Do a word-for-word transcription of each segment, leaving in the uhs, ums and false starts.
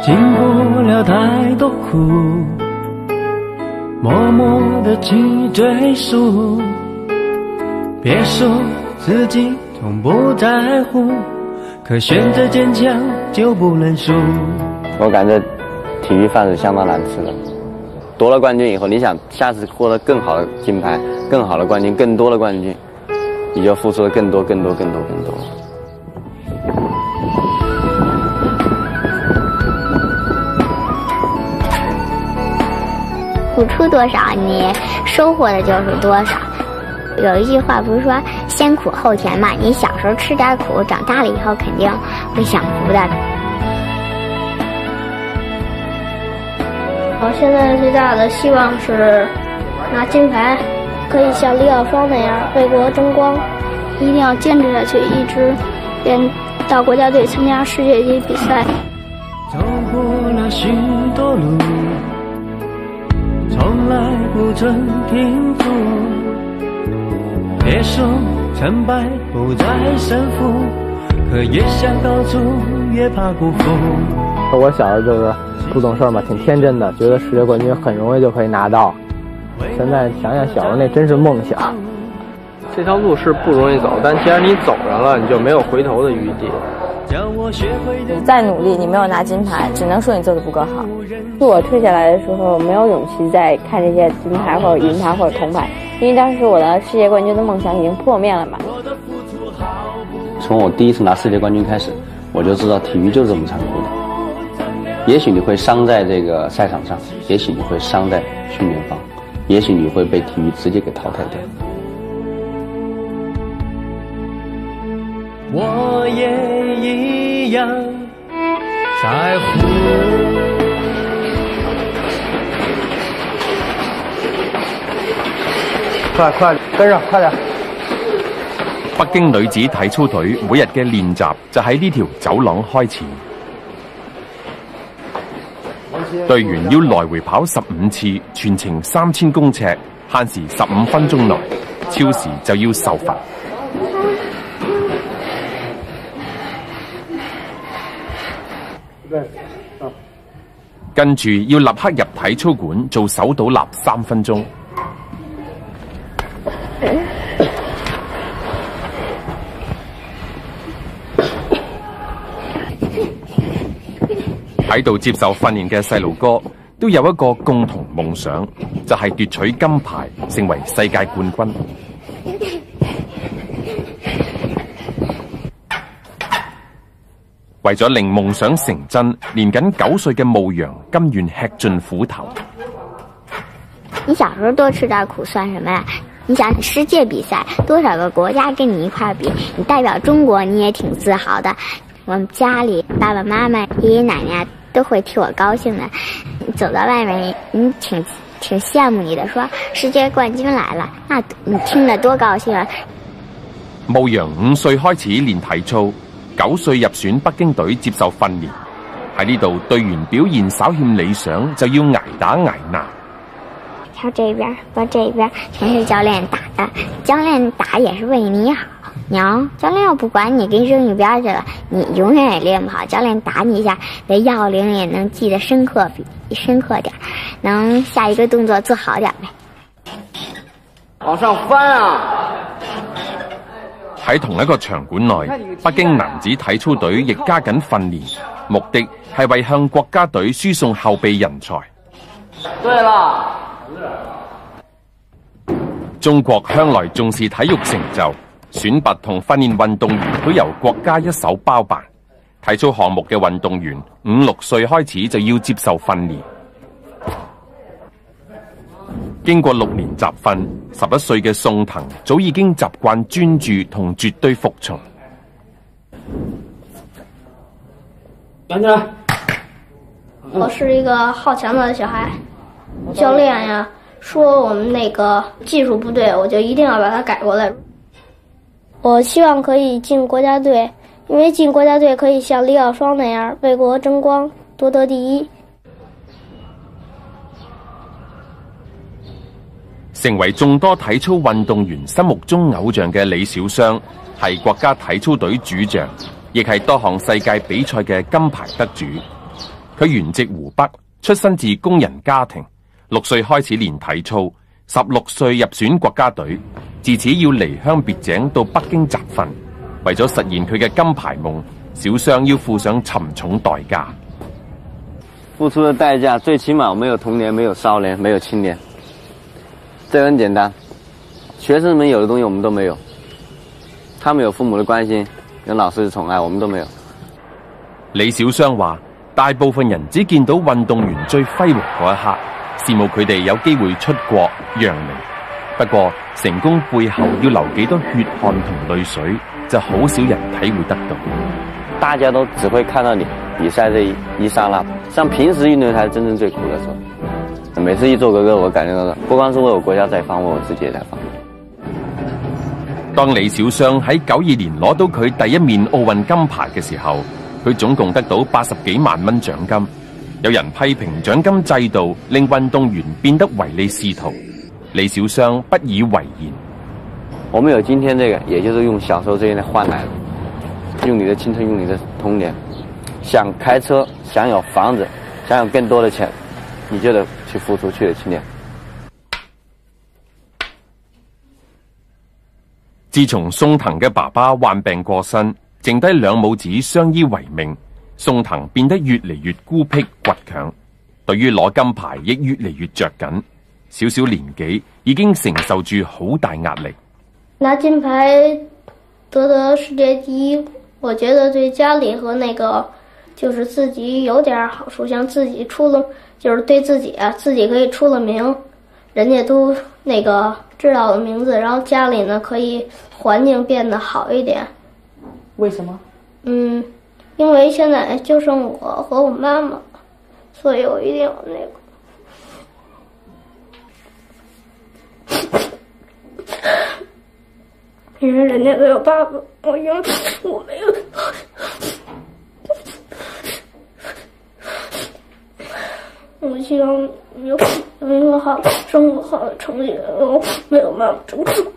经过了太多苦，默默地去追溯。别说自己从不在乎，可选择坚强就不能输。 我感觉体育饭是相当难吃的。夺了冠军以后，你想下次获得更好的金牌、更好的冠军、更多的冠军，你就付出的更多、更多、更多、更多。 付出多少，你收获的就是多少。有一句话不是说先苦后甜嘛？你小时候吃点苦，长大了以后肯定会享福的。 我现在最大的希望是拿金牌，可以像李晓双那样为国争光。一定要坚持下去，一直连到国家队参加世界级比赛。 走过了许多路，从来不曾停住。别说成败不在胜负，可越想高处越怕辜负。 我小时候就是不懂事嘛，挺天真的，觉得世界冠军很容易就可以拿到。现在想想小时候那真是梦想。 这条路是不容易走，但既然你走上了，你就没有回头的余地。 你再努力，你没有拿金牌，只能说你做的不够好。是我退下来的时候，没有勇气再看这些金牌或者银牌或者铜牌，因为当时我的世界冠军的梦想已经破灭了嘛。 从我第一次拿世界冠军开始，我就知道体育就是这么残酷的。也许你会伤在这个赛场上，也许你会伤在训练房，也许你会被体育直接给淘汰掉。 我也一样在乎。 快快跟上，快点！ 北京女子體操隊每日嘅練習就喺呢條走廊開始。隊員要來回跑十五次，全程三千公尺，限時十五分鐘內，超時就要受罰。跟住要立刻入體操館做手倒立三分鐘。喺度接受訓練嘅細路哥都有一個共同夢想，就係奪取金牌，成為世界冠軍。為咗令夢想成真，年僅九歲嘅慕陽甘願吃盡苦頭。 你小時候多吃點苦算什麼呀？你想世界比賽，多少個國家跟你一塊比，你代表中國你也挺自豪的。我們家裡爸爸媽媽、爺爺奶奶都會替我高興的。你走到外面，你挺挺羨慕你的，說世界冠軍來了，那你聽得多高興啊！ 慕陽五歲開始練體操，九歲入選北京隊接受訓練。喺呢度隊員表現稍欠理想，就要捱打捱鬧。 跳這邊和這邊全是教練打的，教練打也是為你好。你要教練要不管你，給你扔一邊去了，你永遠也練不好。教練打你一下，的要領也能記得深刻比深刻點，能下一個動作做好點唄。 往上翻啊！ 喺同一個場館內，北京男子體操隊亦加緊訓練，目的係為向國家隊輸送後備人才。 對了， 中國向來重視體育成就，選拔同訓練運動員都由國家一手包辦。體操項目嘅運動員五六歲開始就要接受訓練。經過六年集訓，十一歲嘅宋騰早已經習慣專注同絕對服從。 站起來！ 我是一個好強的小孩，教練呀說我們那個技術不對，我就一定要把它改過來。我希望可以進國家隊，因為進國家隊可以像李曉雙那樣為國爭光，奪得第一。 成為眾多體操運動員心目中偶像嘅李小雙，係國家體操隊主將，亦係多項世界比賽嘅金牌得主。 佢原籍湖北，出身自工人家庭，六歲開始練體操，十六歲入選國家隊，自此要離鄉別井到北京集訓。為咗實現佢嘅金牌夢，小雙要付上沉重代價。 付出的代價，最起碼我沒有童年，沒有少年，沒有青年。這很簡單，學生們有的東西我們都沒有，他們有父母的關心，有老師的寵愛，我們都沒有。 李小雙話：大部分人只見到運動員最輝煌嗰一刻，羨慕佢哋有機會出國揚名。不過成功背後要流幾多血汗同淚水，就好少人體會得到。 大家都只會看到你比賽這一一剎那，像平時運動才是真正最苦的時候。每次一做格格，我感覺到不光是為我國家在放，為我自己也在放。 當李小雙喺九二年攞到佢第一面奧運金牌嘅時候，佢總共得到八十幾萬蚊獎金。有人批評獎金制度令運動員變得唯利是圖，李小雙不以為然。 我們有今天這個，也就是用小時候這些來換來的，用你的青春，用你的童年。想開車，想有房子，想有更多的錢，你就得去付出，去的青年。 自從宋騰嘅爸爸患病過身，剩低兩母子相依為命，宋騰變得越嚟越孤僻倔強，對於攞金牌亦越嚟越着緊。小小年紀已經承受住好大壓力。 拿金牌得得世界第一，我覺得對家裏和那個就是自己有點好處，像自己出了，就是對自己啊，自己可以出了名，人家都那個知道我的名字，然後家裏呢可以環境變得好一點。 為什麼？ 嗯，因為現在就剩我和我媽媽，所以我一定要那個。因為人家都有爸爸，我因為我沒有。我希望有有一個好生活、好的成績，然後沒有媽媽支持。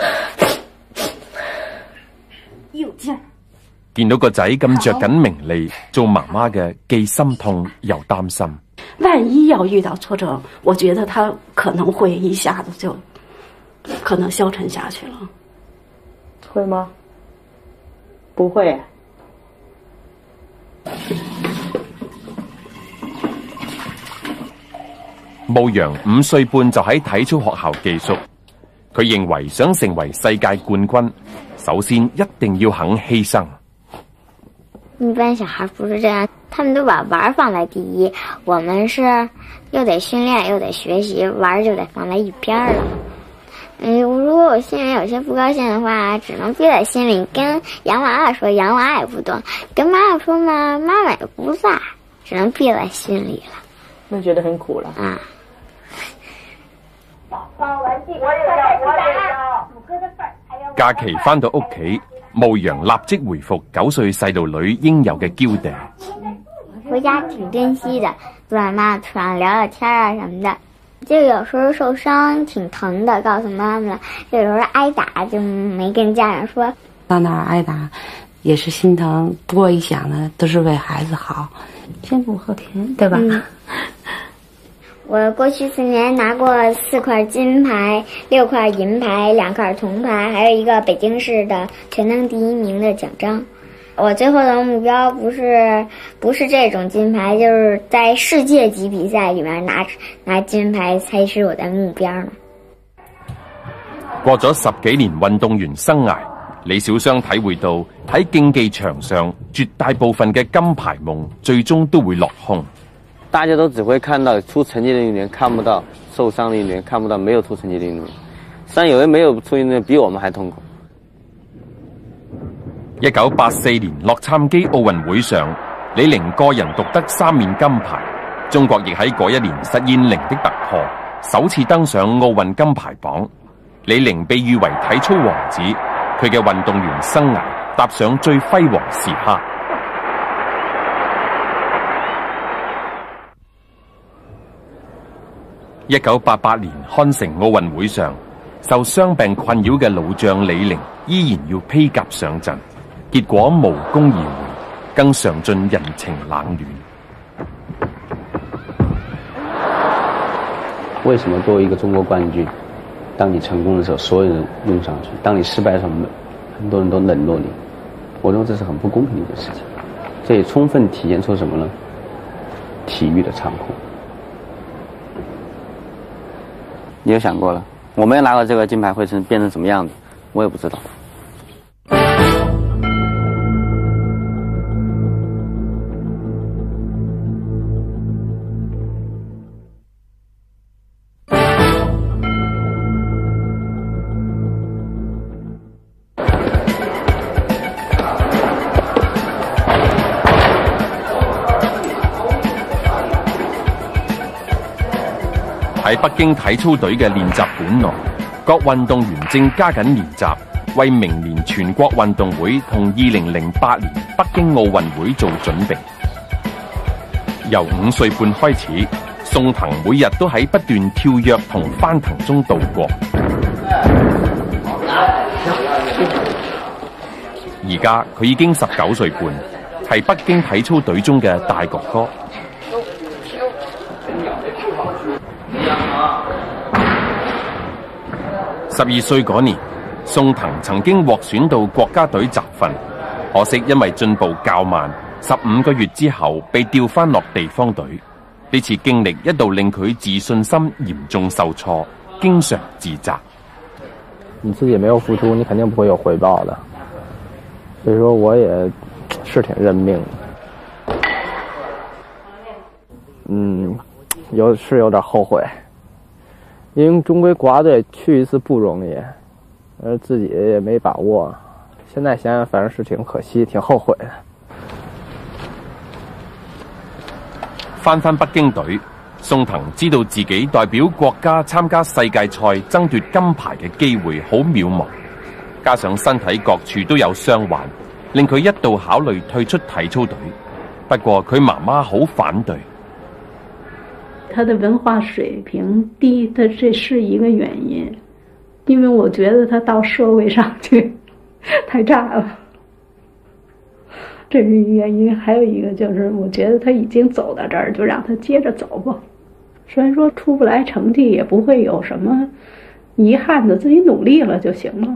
有勁。 見到個仔咁着緊名利，做媽媽嘅既心痛又擔心。 萬一要遇到挫折，我覺得他可能會一下子就可能消沉下去了。會嗎？不會。 慕陽五歲半就喺體操學校寄宿，佢認為想成為世界冠軍，首先一定要肯犧牲。 一般小孩不是這樣，他們都把玩放在第一，我們是又得訓練又得學習，玩就得放在一邊了。嗯，如果我心裡有些不高興的話，只能憋在心裡，跟洋娃娃說，洋娃娃也不懂；跟媽媽說呢，媽媽也不在，只能憋在心裡了。 那覺得很苦了啊。 假期返到屋企，慕陽立即回復九歲細路女應有嘅嬌嗲。 回家挺珍惜的，坐在媽媽床上聊聊天啊什麼的。就有時候受傷挺疼的，告訴媽媽；就有時候挨打，就沒跟家長說。 到那兒挨打，也是心疼。不過一想呢，都是為孩子好，先苦後甜，對吧？嗯、 我過去四年拿過四塊金牌、六塊銀牌、兩塊銅牌，還有一個北京市的全能第一名的獎章。我最後的目標不是不是這種金牌，就是在世界級比賽裏面拿拿金牌才是我的目標呢。 過咗十幾年運動員生涯，李小雙體會到喺競技場上絕大部分嘅金牌夢最終都會落空。 大家都只會看到出成績的運動員，看不到受傷的運動員，看不到沒有出成績的運動員。實際上有人沒有出運動員比我們還痛苦。 一九八四年洛杉磯奧運會上，李寧個人獨得三面金牌，中國亦喺嗰一年實現零的突破，首次登上奧運金牌榜。李寧被譽為體操王子，佢嘅運動員生涯踏上最輝煌時刻。一九八八年漢城奧運會上，受傷病困擾嘅老將李寧依然要披甲上陣。結果無功而回，更嘗盡人情冷暖。 为什么作为一个中国冠军，当你成功的时候，所有人拥上去；当你失败的时候，很多人都冷落你。我认为这是很不公平的一个事情。这也充分体现出什么呢？体育的残酷。你有想过了？我没有拿过这个金牌会成变成什么样子，我也不知道。 喺北京體操隊嘅練習館內，各運動員正加緊練習，為明年全國運動會同二零零八年北京奧運會做準備。由五歲半開始，宋騰每日都喺不斷跳躍同翻騰中度過。而家佢已經十九歲半，係北京體操隊中嘅大哥哥。十二歲嗰年，宋騰曾經獲選到國家隊集訓，可惜因為進步較慢，十五個月之後被調翻落地方隊。呢次經歷一度令佢自信心嚴重受挫，經常自責。 你自己沒有付出，你肯定不會有回報的。所以說我也是挺認命的。嗯，有是有點後悔。因為中歸國家隊去一次不容易，而自己也沒把握。現在想想，反正是挺可惜、挺後悔的。 翻返北京隊，宋騰知道自己代表國家參加世界賽爭奪金牌嘅機會好渺茫，加上身體各處都有傷患，令佢一度考慮退出體操隊。不過佢媽媽好反對。 他的文化水平低，他这是一个原因，因为我觉得他到社会上去太差了，这是一个原因。还有一个就是，我觉得他已经走到这儿，就让他接着走吧。虽然说出不来成绩，也不会有什么遗憾的，自己努力了就行了。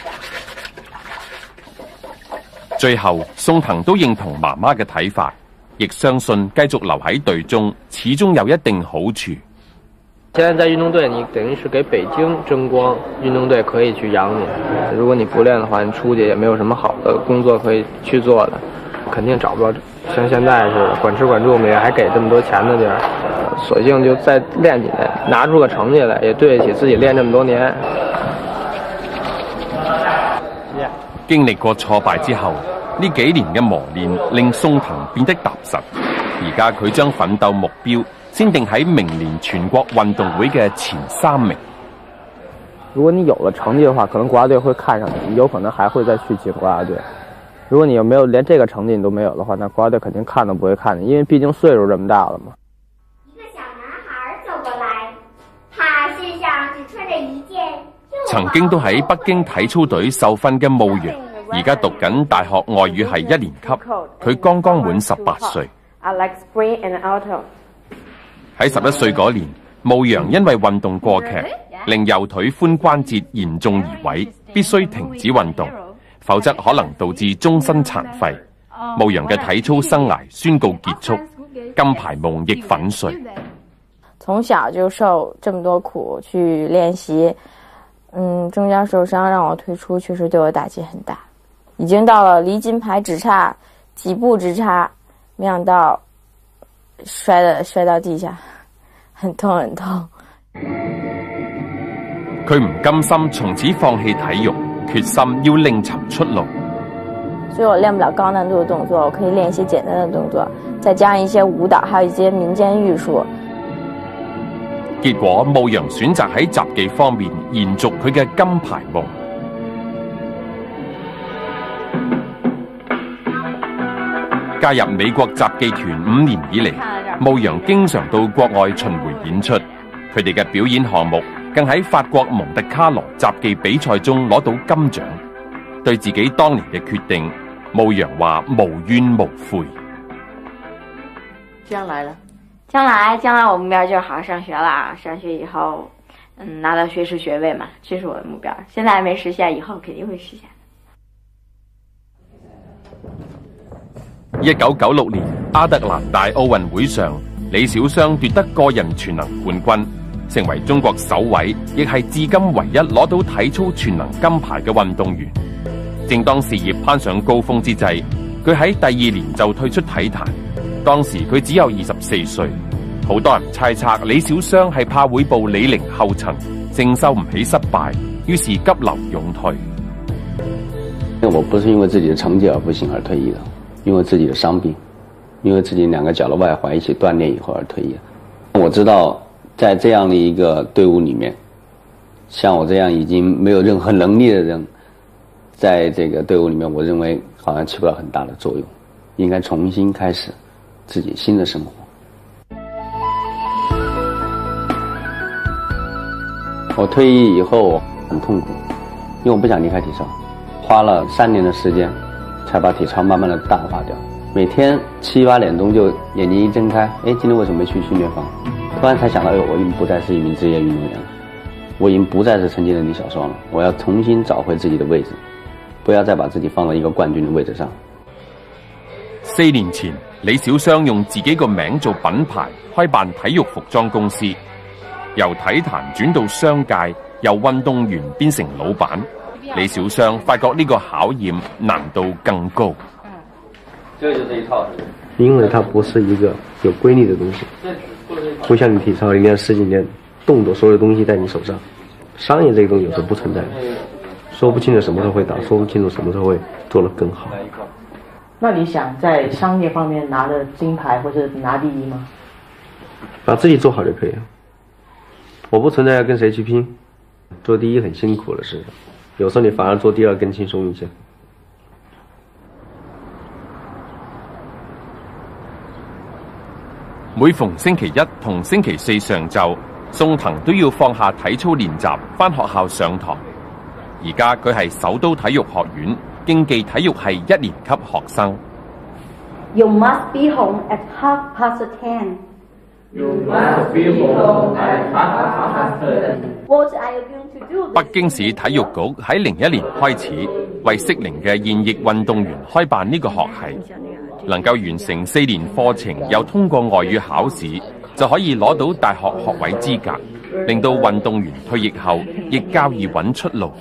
最後，宋騰都認同媽媽嘅睇法。亦相信繼續留喺隊中，始終有一定好處。 现在在运动队，你等于是给北京争光，运动队可以去养你。如果你不练的话，你出去也没有什么好的工作可以去做的，肯定找不到像现在似的管吃管住，每月还给这么多钱的地儿。索性就再练几年，拿出个成绩來，也對得起自己練這麼多年。 經歷過挫敗之後，呢幾年嘅磨練令宋騰變得踏實。而家佢將奮鬥目標先定喺明年全國運動會嘅前三名。 如果你有了成績的話，可能國家隊會看上你，有可能還會再去進國家隊。如果你有沒有連這個成績你都沒有的話，那國家隊肯定看都不會看你，因為畢竟歲數這麼大了嘛。 一個小男孩走過來，他身上只穿着一件。 曾經都喺北京體操隊受訓嘅慕陽，而家讀緊大學外語系一年級，佢剛剛滿十八歲。喺十一歲嗰年，慕陽因為運動過劇，令右腿髖關節嚴重移位，必須停止運動，否則可能導致終身殘廢。慕陽嘅體操生涯宣告結束，金牌夢亦粉碎。 從小就受這麼多苦去練習，嗯，中間受傷讓我退出，確實對我打擊很大。已經到了離金牌只差幾步之差，沒想到摔的摔到地下，很痛很痛。 佢唔甘心從此放棄體育，決心要另尋出路。 所以我練不了高難度的動作，我可以練一些簡單的動作，再加上一些舞蹈，還有一些民間藝術。 結果慕陽選擇喺雜技方面延續佢嘅金牌夢。加入美國雜技團五年以嚟，慕陽經常到國外巡迴演出，佢哋嘅表演項目更喺法國蒙特卡羅雜技比賽中攞到金獎。對自己當年嘅決定，慕陽話無怨無悔。 將來了， 将来，将来我目标就是好好上学了，上学以后，嗯，拿到学士学位嘛，这是我的目标。现在还没实现，以后肯定会實現。 一九九六年阿德蘭大奧運會上，李小雙奪得個人全能冠軍，成為中國首位，亦係至今唯一攞到體操全能金牌嘅運動員。正當事業攀上高峰之際，佢喺第二年就退出體壇。當時佢只有二十四歲，好多人猜測李小雙係怕會步李寧後塵，承受唔起失敗，於是急流勇退。 我不是因為自己的成績而不行而退役的，因為自己的傷病，因為自己兩個腳的外踝一起斷裂以後而退役的。我知道在這樣的一個隊伍裡面，像我這樣已經沒有任何能力的人，在這個隊伍裡面，我認為好像起不了很大的作用，應該重新開始自己新的生活。我退役以後很痛苦，因為我不想離開體操，花了三年的時間才把體操慢慢的淡化掉。每天七八點鐘就眼睛一睜開，哎，今天為什麼沒去訓練房？突然才想到，哎，我已經不再是一名職業運動員了，我已經不再是曾經的李小雙了，我要重新找回自己的位置，不要再把自己放到一個冠軍的位置上。 四年前，李小雙用自己個名做品牌，開辦體育服裝公司，由體壇轉到商界，由運動員變成老闆。李小雙發覺呢個考驗難度更高。 這就是一套， 因為它不是一個有規律的東西，不像你體操一練十幾年，動作所有東西在你手上。商業這個東西有時候不存在的，說不清楚什麼時候會打，說不清楚什麼時候會做得更好。 那你想在商業方面拿的金牌或者拿第一嗎？ 把自己做好就可以了。我不存在要跟誰去拼，做第一很辛苦的事，有時候你反而做第二更輕鬆一些。 每逢星期一同星期四上晝，宋騰都要放下體操練習，返學校上堂。而家佢係首都體育學院競技體育系一年級學生。 You must be home at half past ten. You must be home at half past ten. What are you going to do? 北京市體育局喺零一年開始為適齡嘅現役運動員開辦呢個學系，能夠完成四年課程，又通過外語考試，就可以攞到大學學位資格，令到運動員退役後亦較易揾出路。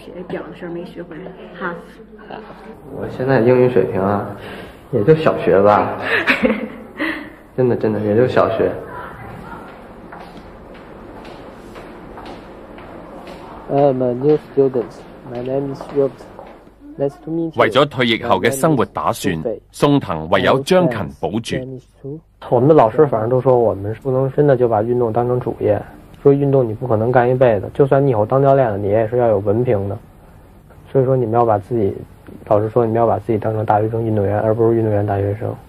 我現在英語水平啊，也就小學吧，真的真的也就小學。I'm a new student. My name is Robert. Nice to meet you. 為咗退役後嘅生活打算，宋騰唯有將勤補拙。 我們的老師反正都說，我們不能真的就把運動當成主業。說運動你不可能幹一輩子，就算你以後當教練了，你也是要有文憑的。所以說你們要把自己，老師說你們要把自己當成大學生運動員，而不是運動員大學生。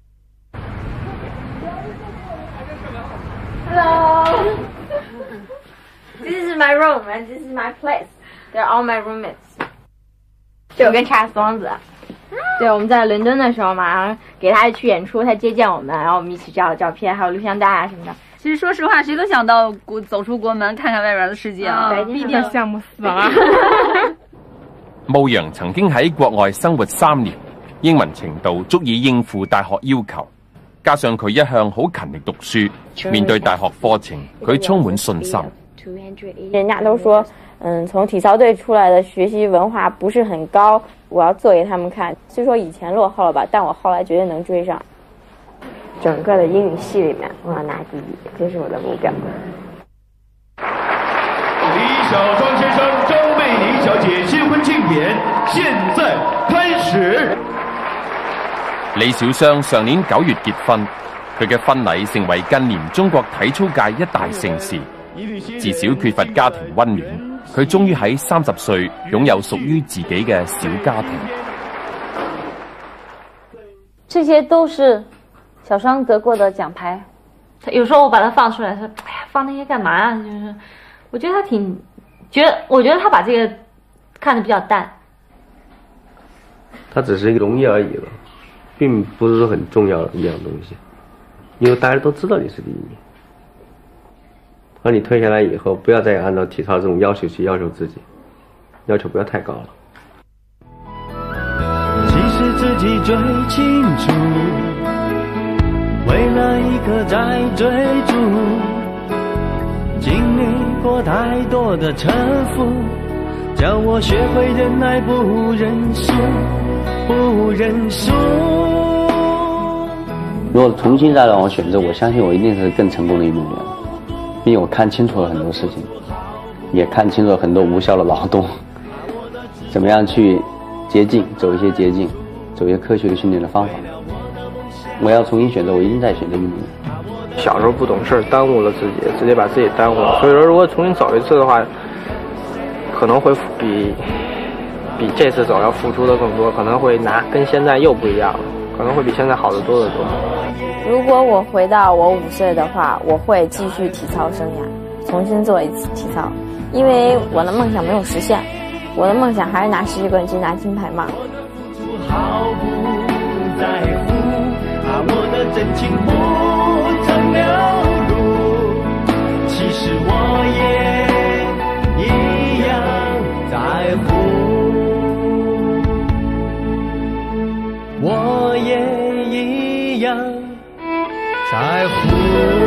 Hello. This is my room and this is my place. They're all my roommates. 就跟查松子，对，我们在伦敦的时候嘛，然后给他去演出，他接见我们，然后我们一起照了照片，还有录像带啊什么的。 其实说实话，谁都想到国走出国门，看看外边的世界啊！ 毕竟羡慕死了。 慕陽曾經喺國外生活三年，英文程度足以應付大學要求，加上佢一向好勤力讀書，面對大學課程，佢充滿信心。 人家都說，嗯，從體操隊出來的學習文化不是很高，我要做給他們看。雖說以前落後了吧，但我後來絕對能追上。整個的英語系裡面，我要拿第一，這是我的目標。 李小雙先生、張貝玲小姐新婚慶典現在開始。 李小雙上年九月結婚，佢嘅婚禮成為近年中國體操界一大盛事。自小缺乏家庭溫暖，佢終於喺三十歲擁有屬於自己嘅小家庭。 這些都是小雙得過的獎牌。有時候我把它放出來說，哎呀，放那些幹嘛啊？就是我覺得他挺，覺得我覺得他把這個看得比較淡。 它只是一個榮譽而已了，並不是說很重要的一樣東西。 因为大家都知道你是第一名。而你退下来以后，不要再按照体操这种要求去要求自己，要求不要太高了。 其实自己最清楚，为了一个在追逐，经历过太多的沉浮，叫我学会忍耐不认输，不认输。 如果重新再让我选择，我相信我一定是更成功的运动员，因为我看清楚了很多事情，也看清楚了很多无效的劳动，怎么样去捷径，走一些捷径，走一些科学的训练的方法。我要重新选择，我一定在选择运动员。 小时候不懂事，耽误了自己，直接把自己耽误了。所以说，如果重新走一次的话，可能会比比这次走要付出的更多，可能会拿跟现在又不一样了，可能会比现在好得多得多。 如果我回到我五岁的话，我会继续体操生涯，重新做一次体操，因为我的梦想没有实现，我的梦想还是拿世界冠军，拿金牌嘛。 毫不在乎，啊，我的真情不曾流露，其实我也一样在乎，我也一样在乎。